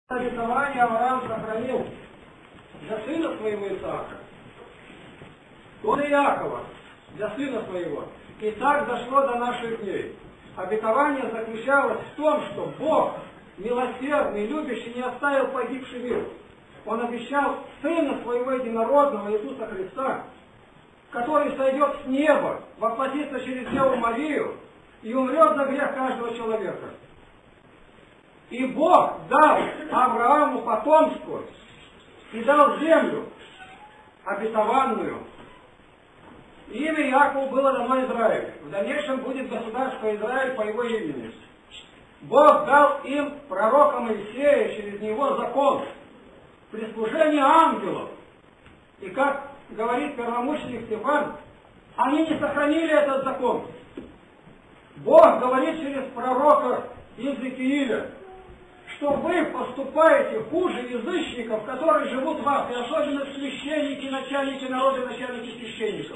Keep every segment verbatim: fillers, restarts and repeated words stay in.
Обетование Авраам сохранил для сына своего Исаака, он и Иакова для сына своего. И так дошло до наших дней. Обетование заключалось в том, что Бог, милосердный, любящий, не оставил погибший мир. Он обещал Сына Своего Единородного Иисуса Христа, который сойдет с неба, воплотится через Деву Марию и умрет за грех каждого человека. И Бог дал Аврааму потомство и дал землю обетованную. Имя Иакову было дано Израиль. В дальнейшем будет государство Израиль по его имени. Бог дал им пророка Моисея, через него закон, прислужение ангелов. И как говорит первомученик Стефан, они не сохранили этот закон. Бог говорит через пророка Иезекииля, что вы поступаете хуже язычников, которые живут в вас, и особенно священники, начальники народа и начальники священников.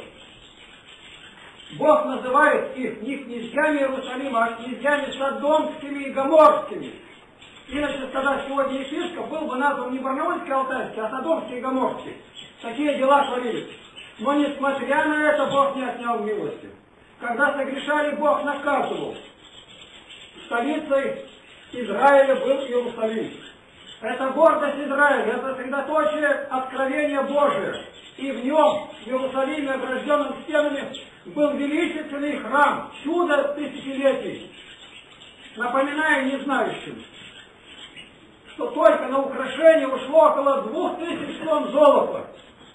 Бог называет их не князьями Иерусалима, а князьями содомскими и гоморскими. Иначе сказать, сегодня епископ был бы назван не Барнаульский, Алтайский, а Содомский и Гоморский. Такие дела творились. Но несмотря на это, Бог не отнял милости. Когда согрешали, Бог наказывал. Столицей Израиля был Иерусалим. Это гордость Израиля, это средоточие откровения Божия. И в нем, в Иерусалиме, огражденном стенами, был величественный храм, чудо тысячелетий. Напоминаю незнающим, что только на украшение ушло около двух тысяч тонн золота,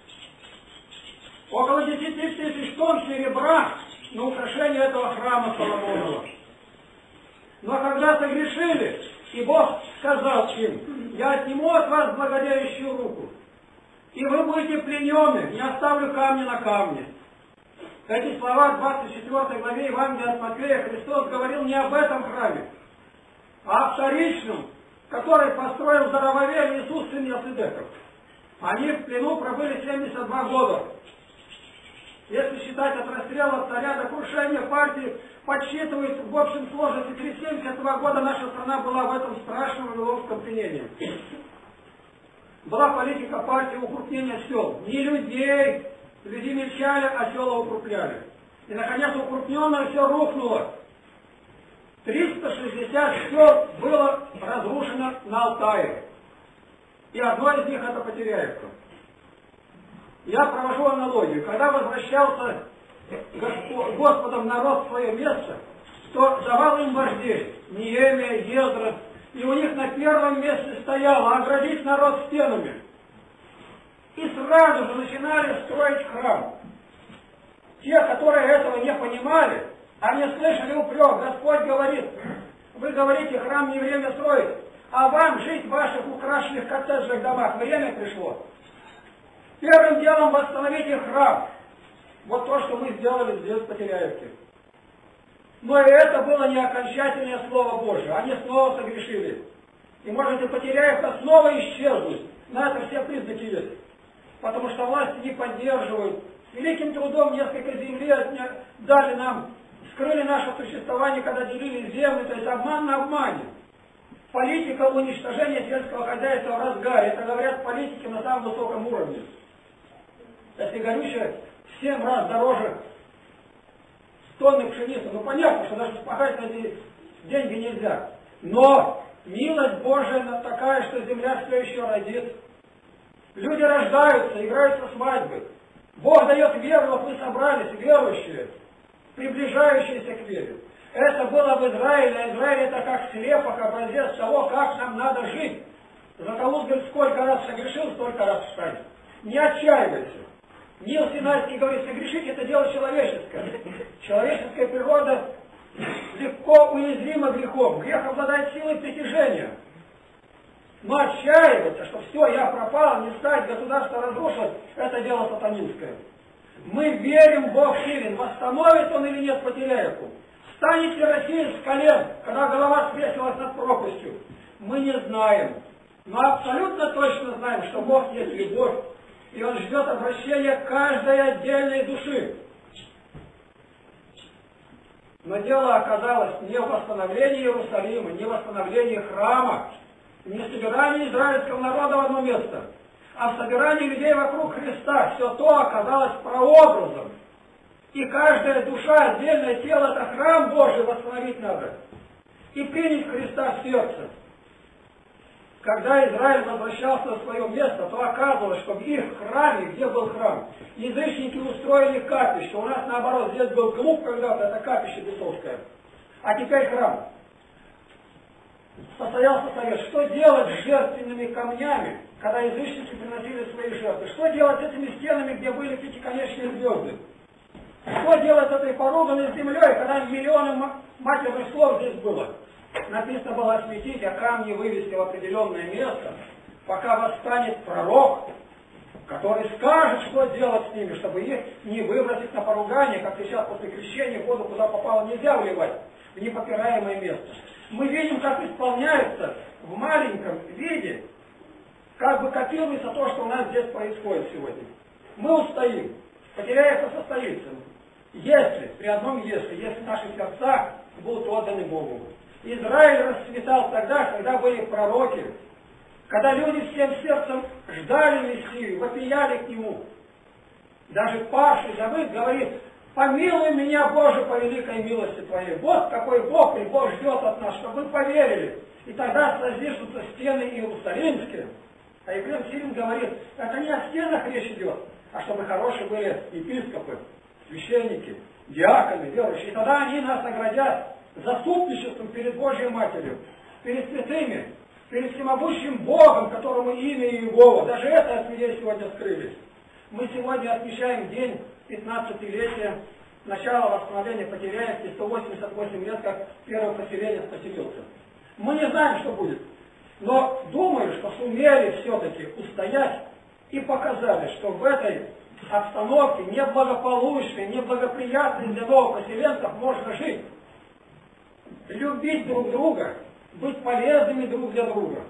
около десяти тысяч тонн серебра на украшение этого храма Соломонова. Но когда согрешили, и Бог сказал им: я отниму от вас благодеющую руку, и вы будете пленены, не оставлю камня на камне. Эти слова в двадцать четвёртой главе Евангелия от Матфея Христос говорил не об этом храме, а о вторичном, который построил Зарававель Иисус, сын Иосидеков. Они в плену пробыли семьдесят два года. Если считать от расстрела царя до крушения партии, подсчитывает в общем сложности триста семьдесят два года наша страна была в этом страшном вавилонском пленении. Была политика партии укрупнения сел. Не людей, люди мельчали, а села укрупняли. И наконец укрупненное все рухнуло. триста шестьдесят сел было разрушено на Алтае. И одно из них это Потеряевка. Я провожу аналогию. Когда возвращался Господом народ в свое место, то давал им вождей, Неемия, Ездра, и у них на первом месте стояло оградить народ стенами. И сразу же начинали строить храм. Те, которые этого не понимали, они слышали упрек. Господь говорит: вы говорите, храм не время строить, а вам жить в ваших украшенных коттеджных домах время пришло. Первым делом восстановите храм. Вот то, что мы сделали здесь в Потеряевке. Но и это было не окончательное Слово Божие. Они снова согрешили. И можете Потеряевка снова исчезнуть. На это все признаки есть. Потому что власти не поддерживают. С великим трудом несколько земли дали нам, скрыли наше существование, когда делили землю. То есть обман на обмане. Политика уничтожения сельского хозяйства в разгаре. Это говорят политики на самом высоком уровне. Если горючее в семь раз дороже тонны пшеницы, ну понятно, что даже спахать на эти деньги нельзя. Но милость Божия такая, что земля все еще родит. Люди рождаются, играются свадьбы. Бог дает веру, вот мы собрались, верующие, приближающиеся к вере. Это было в Израиле, а Израиль это как слепок, образец того, как нам надо жить. Златоуст говорит, сколько раз согрешил, столько раз встань. Не отчаивайся. Нил Синайский говорит, согрешить это дело человеческое. Человеческая природа легко уязвима грехом. Грех обладает силой притяжения. Но отчаиваться, что все, я пропал, не стать, государство разрушилось, это дело сатанинское. Мы верим, Бог силен. Восстановит он или нет Потеряевку? Станет ли Россия с колен, когда голова свесилась над пропастью? Мы не знаем. Но абсолютно точно знаем, что Бог есть любовь. И Он ждет обращения каждой отдельной души. Но дело оказалось не в восстановлении Иерусалима, не в восстановлении храма, Не собирание израильского народа в одно место, а в собирании людей вокруг Христа. Все то оказалось прообразом. И каждая душа, отдельное тело, это храм Божий восстановить надо. И принять Христа в сердце. Когда Израиль возвращался в свое место, то оказывалось, что в их храме, где был храм, язычники устроили капище. У нас наоборот, здесь был клуб когда-то, это капище бесовское. А теперь храм. Состоялся совет, что делать с жертвенными камнями, когда язычники приносили свои жертвы? Что делать с этими стенами, где были пятиконечные звезды? Что делать с этой поруганной землей, когда миллионы матерных слов здесь было? Написано было осветить, а камни вывести в определенное место, пока восстанет пророк, который скажет, что делать с ними, чтобы их не выбросить на поругание, как сейчас после крещения воду, куда попало, нельзя вливать, в непопираемое место. Мы видим, как исполняется в маленьком виде, как бы копируется то, что у нас здесь происходит сегодня. Мы устоим, потеряется состоится. Если, при одном если, если наши сердца будут отданы Богу. Израиль расцветал тогда, когда были пророки, когда люди всем сердцем ждали Мессию, вопияли к Нему. Даже павший Давид говорит: помилуй меня, Боже, по великой милости Твоей. Вот какой Бог и Бог ждет от нас, чтобы вы поверили. И тогда создвижутся стены иерусалимские. А Ефрем Силин говорит, это не о стенах речь идет, а чтобы хорошие были епископы, священники, диаконы, верующие. И тогда они нас наградят заступничеством перед Божьей Матерью, перед святыми, перед всемогущим Богом, которому имя Иегова. Даже это от людей сегодня скрылись. Мы сегодня отмечаем день пятнадцатилетия начала восстановления Потеряевки, сто восемьдесят восемь лет, как первый поселенец поселился. Мы не знаем, что будет, но думаю, что сумели все-таки устоять и показали, что в этой обстановке неблагополучной, неблагоприятной для новых поселенцев можно жить. Любить друг друга, быть полезными друг для друга.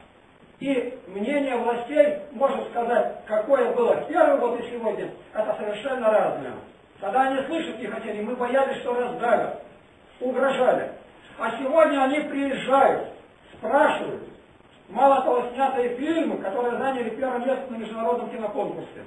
И мнение властей, можно сказать, какое было в первый год и сегодня, это совершенно разное. Тогда они слышать не хотели, мы боялись, что раздавят, угрожали. А сегодня они приезжают, спрашивают. Мало того, снятые фильмы, которые заняли первое место на международном киноконкурсе.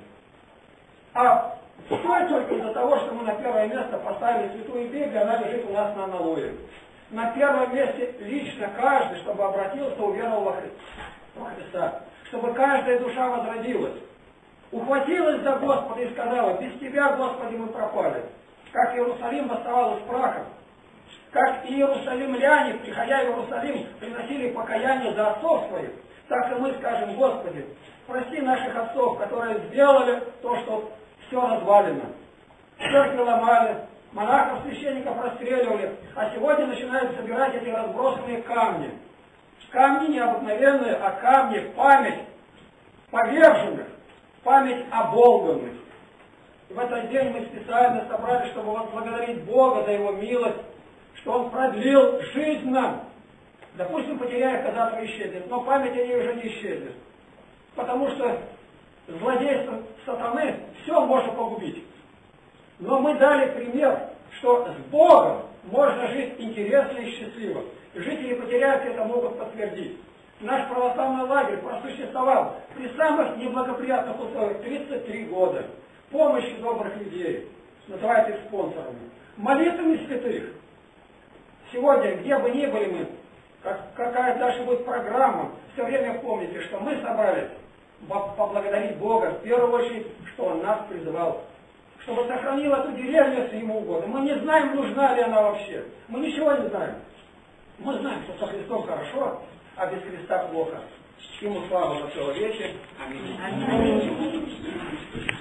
А все только из-за того, что мы на первое место поставили Святую Библию, она лежит у нас на аналое. На первом месте лично каждый, чтобы обратился, уверовал во Христа. во Христа. Чтобы каждая душа возродилась. Ухватилась за Господа и сказала: без Тебя, Господи, мы пропали. Как Иерусалим восставал из праха. Как иерусалимляне, приходя в Иерусалим, приносили покаяние за отцов своих, так и мы скажем: Господи, прости наших отцов, которые сделали то, что все развалено. Церкви ломали, монахов, священников расстреливали, а сегодня начинают собирать эти разбросанные камни. Камни необыкновенные, а камни в память поверженных, память оболганных. И в этот день мы специально собрались, чтобы возблагодарить Бога за Его милость, что Он продлил жизнь нам. Допустим, Потеряевка завтра исчезнет, но память о ней уже не исчезнет. Потому что злодейство сатаны все можно погубить. Но мы дали пример, что с Богом можно жить интересно и счастливо. Жители Потеряевки это могут подтвердить. Наш православный лагерь просуществовал при самых неблагоприятных условиях тридцать три года. Помощи добрых людей, называют их спонсорами. Молитвами святых. Сегодня, где бы ни были мы, как, какая даже будет программа, все время помните, что мы собрались поблагодарить Бога, в первую очередь, что Он нас призывал, чтобы сохранил эту деревню, если Ему угодно. Мы не знаем, нужна ли она вообще. Мы ничего не знаем. Мы знаем, что со Христом хорошо, а без Христа плохо. Ему слава во человеке. Аминь. Аминь.